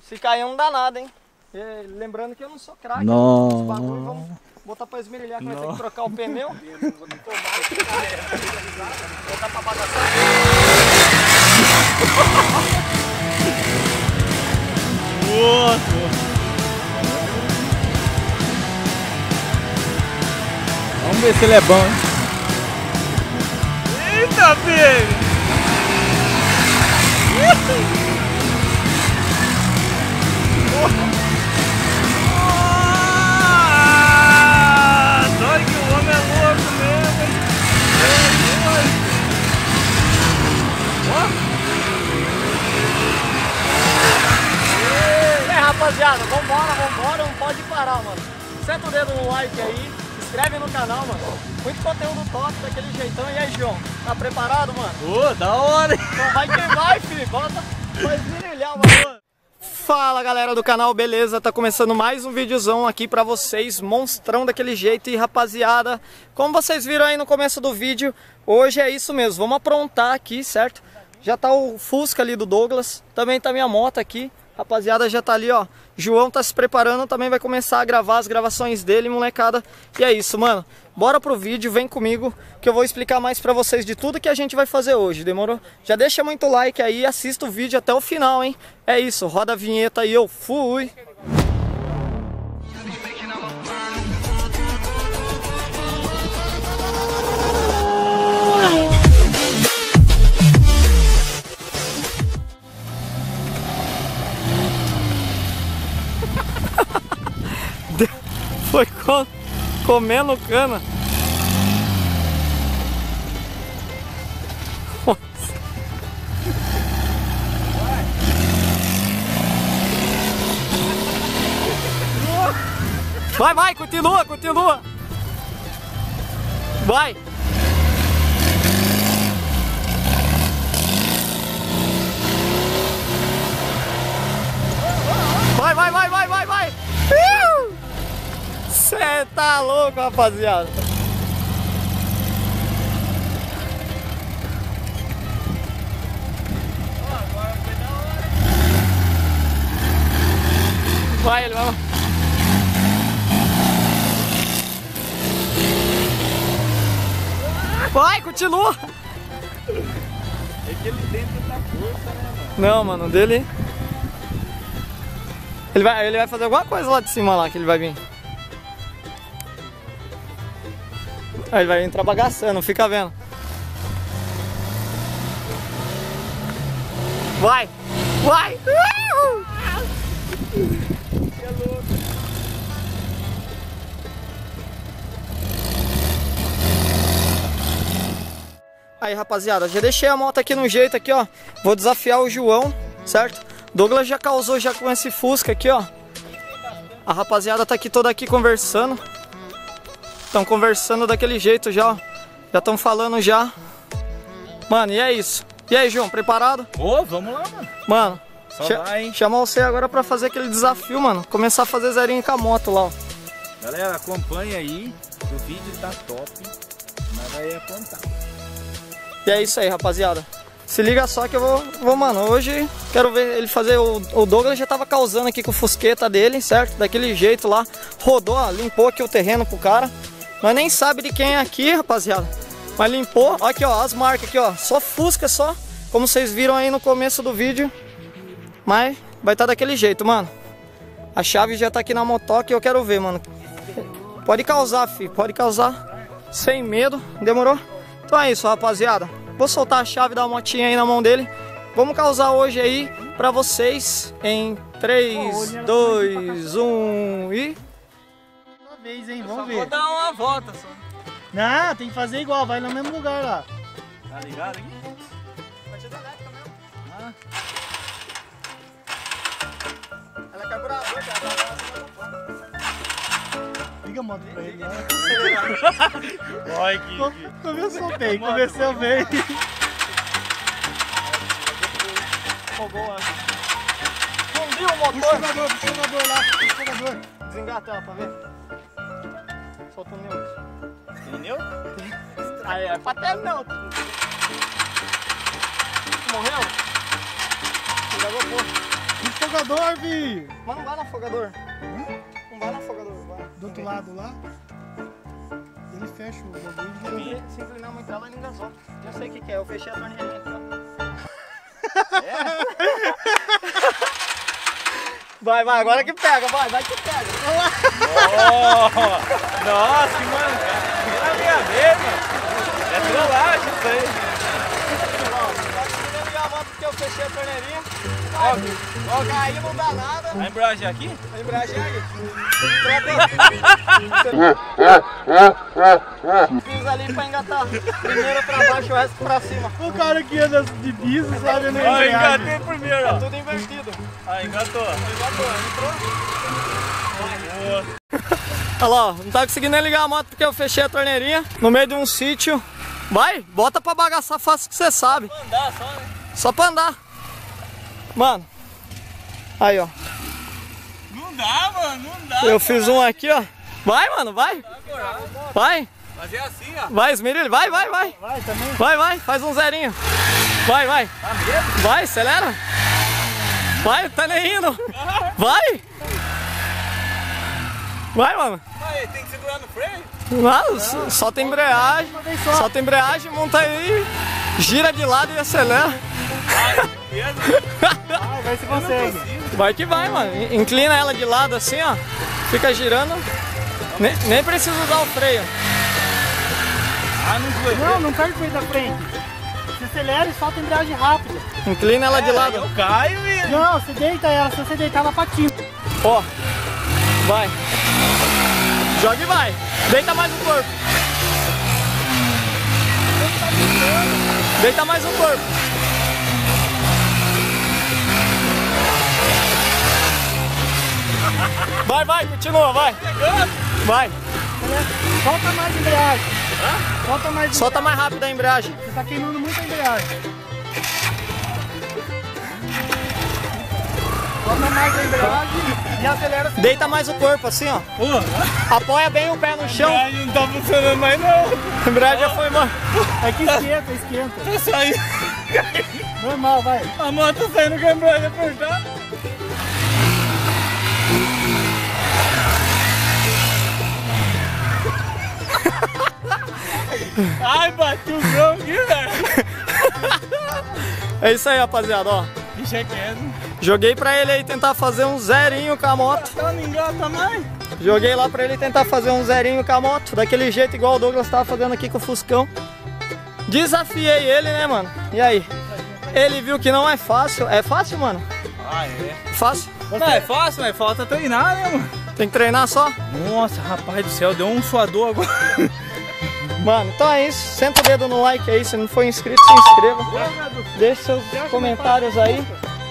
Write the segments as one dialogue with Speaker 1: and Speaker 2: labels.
Speaker 1: Se cair não dá nada, hein? E, lembrando que eu não sou craque.
Speaker 2: Não.
Speaker 1: Bagulho, vamos botar pra esmerilhar que vai ter que trocar o pneu. Botar pra bagaçar.
Speaker 2: Vamos ver se ele é bom, hein?
Speaker 3: Eita, filho! Olha que o homem é louco mesmo, hein?
Speaker 1: Rapaziada, vambora, não pode parar, mano. Senta o dedo no like aí, se inscreve no canal, mano. Muito conteúdo top daquele jeitão. E aí, João, tá preparado, mano?
Speaker 3: Da hora, hein?
Speaker 1: Então vai que vai, filho. Bota pra esmerilhar o bagulho. Fala, galera do canal, beleza? Tá começando mais um videozão aqui pra vocês, monstrão daquele jeito. E rapaziada, como vocês viram aí no começo do vídeo, hoje é isso mesmo, vamos aprontar aqui, certo? Já tá o Fusca ali do Douglas, também tá minha moto aqui. Rapaziada, já tá ali, ó. João tá se preparando, também vai começar a gravar as gravações dele, molecada. E é isso, mano. Bora pro vídeo, vem comigo, que eu vou explicar mais pra vocês de tudo que a gente vai fazer hoje, demorou? Já deixa muito like aí, assista o vídeo até o final, hein? É isso, roda a vinheta e eu fui! Foi comendo cana. Vai, continua. Vai. Vai. Cê tá louco, rapaziada.
Speaker 3: Agora foi da hora.
Speaker 1: Vai, ele vai. Vai, continua.
Speaker 3: É que ele tem tanta força, né, mano?
Speaker 1: Não, mano, dele. Ele vai fazer alguma coisa lá de cima lá que ele vai vir. Aí ele vai entrar bagaçando, fica vendo. Vai! Aí, rapaziada, já deixei a moto aqui no jeito aqui, ó. Vou desafiar o João, certo? Douglas já causou já com esse Fusca aqui, ó. A rapaziada tá aqui toda aqui conversando. Estão conversando daquele jeito já, ó. Já estão falando já. Mano, e é isso. E aí, João, preparado?
Speaker 3: Ô, vamos lá, mano.
Speaker 1: Mano,
Speaker 3: Só vai, hein?
Speaker 1: chamar você agora pra fazer aquele desafio, mano. Começar a fazer zerinho com a moto lá, ó.
Speaker 3: Galera, acompanha aí. O vídeo tá top. Mas vai apontar.
Speaker 1: E é isso aí, rapaziada. Se liga só que eu vou, mano, hoje quero ver ele fazer, o Douglas já tava causando aqui com o Fusqueta dele, certo? Daquele jeito lá, rodou, ó, limpou aqui o terreno pro cara. Nós nem sabe de quem é aqui, rapaziada. Mas limpou, ó, aqui ó, as marcas aqui ó, só Fusca só, como vocês viram aí no começo do vídeo. Mas vai estar daquele jeito, mano. A chave já tá aqui na motoca e eu quero ver, mano. Pode causar, filho, pode causar, sem medo, demorou? Então é isso, rapaziada. Vou soltar a chave da motinha aí na mão dele. Vamos causar hoje aí pra vocês em 3, 2, 1 e...
Speaker 4: Uma vez, hein?
Speaker 3: Só
Speaker 4: Vamos
Speaker 3: vou
Speaker 4: ver.
Speaker 3: dar uma volta só.
Speaker 4: Não, tem que fazer igual, vai no mesmo lugar lá.
Speaker 3: Tá ligado aqui? Ah.
Speaker 1: Ela é carburador,
Speaker 4: Liga a moto pra ele. Né?
Speaker 3: Olha que...
Speaker 4: Começou bem, começou bem.
Speaker 1: Fogou antes. Fundiu o
Speaker 4: Puxa o
Speaker 1: motor.
Speaker 4: jogador lá, puxa o jogador.
Speaker 1: Desengata ela pra ver. Solta o neutro.
Speaker 3: Entendeu?
Speaker 1: Aí é pra ter não. Morreu? Desagou pouco.
Speaker 4: Puxa o afogador, Vi.
Speaker 1: Mas não vai no afogador. Não vai no afogador, vai.
Speaker 4: Do outro lado lá. Ele fecha o bagulho.
Speaker 1: Se inclinar muito ela, ele engasou. Já sei o que é, eu fechei a torneirinha aqui, ó. Vai, agora que pega, vai que pega.
Speaker 3: Nossa, mano. Na minha vez, mano. É trollagem isso aí.
Speaker 1: Ligar a moto porque eu fechei a torneirinha. Ó, aí não dá nada.
Speaker 3: A embreagem é aqui?
Speaker 1: A embreagem é aqui. Fiz ali pra engatar. Primeiro pra baixo, o resto pra cima.
Speaker 4: O cara que anda de biso, sabe, né?
Speaker 3: Ó, engatei primeiro,
Speaker 1: É
Speaker 3: ó.
Speaker 1: tudo invertido.
Speaker 3: Ah, engatou.
Speaker 1: Entrou. Olha lá, ó, não tá conseguindo nem ligar a moto porque eu fechei a torneirinha no meio de um sítio. Vai, bota pra bagaçar fácil que você sabe.
Speaker 3: Pra andar só, né?
Speaker 1: Só pra andar. Mano, aí ó.
Speaker 3: Não dá, mano, não dá.
Speaker 1: Eu fiz um aqui, ó. Vai, mano, vai. Vai.
Speaker 3: Fazer assim, ó.
Speaker 1: Vai, Esmerilho, vai.
Speaker 4: Vai também.
Speaker 1: Vai, faz um zerinho. Vai.
Speaker 3: Tá medo?
Speaker 1: Vai, acelera. Vai, tá nem indo. Vai. Vai, mano.
Speaker 3: Aí, tem que segurar no freio?
Speaker 1: Não, solta a embreagem. Solta a embreagem, monta aí. Gira de lado e acelera.
Speaker 4: Vai, vai se consegue.
Speaker 1: Vai que vai, mano. Inclina ela de lado assim, ó. Fica girando. Nem precisa usar o freio.
Speaker 3: Ah, não foi.
Speaker 4: Não perde o freio da frente. Você acelera e solta a embreagem rápida.
Speaker 1: Inclina ela de lado.
Speaker 3: Eu caio, velho.
Speaker 4: Não, você deita ela, se você deitar ela patina.
Speaker 1: Ó. Vai. Joga e vai. Deita mais o corpo. Deita mais o corpo. Vai, continua, vai. Vai.
Speaker 4: Solta mais a embreagem. Solta mais.
Speaker 1: Solta mais rápido a embreagem.
Speaker 4: Você tá queimando muito a embreagem. Solta mais a embreagem e acelera.
Speaker 1: Deita mais o corpo, assim, ó. Apoia bem o pé no chão.
Speaker 3: A embreagem não tá funcionando mais, não.
Speaker 1: A embreagem já foi, mano.
Speaker 4: É que esquenta.
Speaker 3: Tá saindo.
Speaker 4: Normal, vai.
Speaker 3: A moto tá saindo com a embreagem apertada. Ai, bati o grão aqui, velho.
Speaker 1: É isso aí, rapaziada, ó.
Speaker 3: Bicho é quieto.
Speaker 1: Joguei pra ele aí tentar fazer um zerinho com a moto.
Speaker 3: Ela não engata mais.
Speaker 1: Joguei lá pra ele tentar fazer um zerinho com a moto. Daquele jeito igual o Douglas tava fazendo aqui com o Fuscão. Desafiei ele, né, mano? E aí? Ele viu que não é fácil. É fácil, mano?
Speaker 3: Ah, é.
Speaker 1: Fácil?
Speaker 3: Não é fácil, mas falta treinar, né, mano?
Speaker 1: Tem que treinar só?
Speaker 3: Nossa, rapaz do céu, deu um suador agora.
Speaker 1: Mano, então é isso. Senta o dedo no like aí. Se não for inscrito, se inscreva. Deixe seus comentários aí.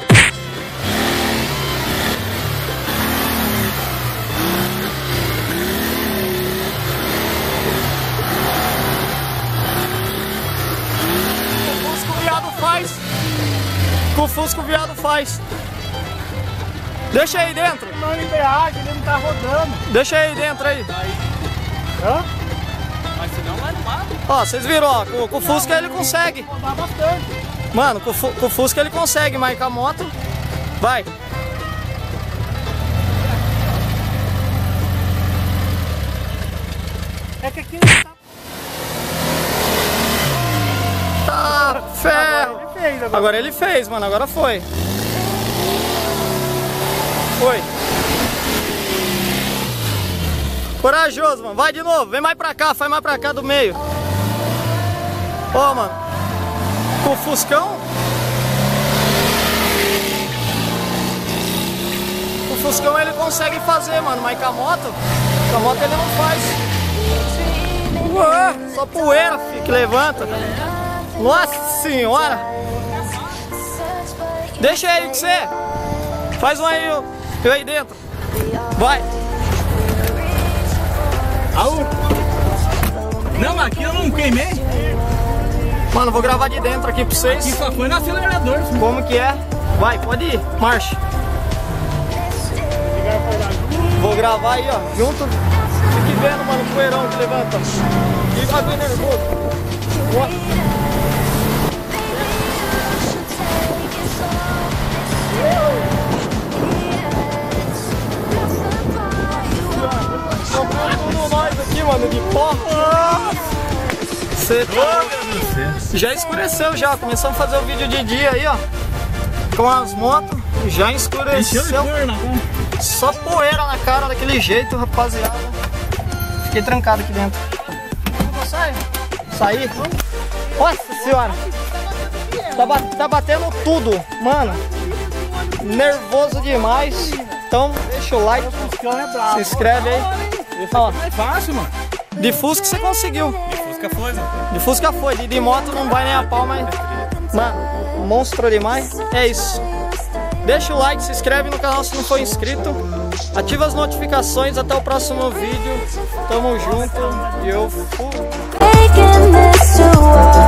Speaker 1: O Fusca o viado faz. Deixa aí dentro.
Speaker 4: Não, embreagem, ele não tá rodando.
Speaker 1: Deixa aí dentro aí.
Speaker 4: Hã?
Speaker 3: Mas senão vai no mato.
Speaker 1: Ó, vocês viram, ó, com o Fusca ele consegue.
Speaker 4: Rodar bastante.
Speaker 1: Mano, com o Fusca ele consegue, mas com a moto, vai.
Speaker 4: É que aqui ele tá...
Speaker 1: Tá, ferro.
Speaker 4: Ele fez agora.
Speaker 1: Agora ele fez, mano, agora foi. Foi. Corajoso, mano. Vai de novo, vem mais pra cá, faz mais pra cá do meio. Ó, mano. Com o Fuscão. O Fuscão ele consegue fazer, mano, mas com a moto ele não faz. Ué, só poeira, filho, que levanta. Nossa senhora. Deixa ele que você. Faz um aí, eu aí dentro. Vai.
Speaker 3: Não, aqui eu não queimei.
Speaker 1: Mano, vou gravar de dentro aqui pra vocês.
Speaker 3: Aqui só foi no acelerador.
Speaker 1: Como que é? Vai, pode ir. Marcha. Vou gravar aí, ó. Junto. Fique vendo, mano, o poeirão que levanta. E bagulho nervoso. Nossa. mano, de pó. Você já escureceu já. Começamos a fazer o vídeo de dia aí, ó. Com as motos. Já escureceu. Só poeira na cara daquele jeito, rapaziada. Fiquei trancado aqui dentro. Sair? Nossa senhora! Tá batendo tudo, mano. Nervoso demais. Então deixa o like, se inscreve aí. Ó,
Speaker 3: É fácil, mano.
Speaker 1: de Fusca você conseguiu.
Speaker 3: De Fusca foi, mano.
Speaker 1: De Fusca foi, de moto não vai nem a pau, mas... Mano, monstro demais. É isso. Deixa o like, se inscreve no canal se não for inscrito. Ativa as notificações, até o próximo vídeo. Tamo junto e eu fui.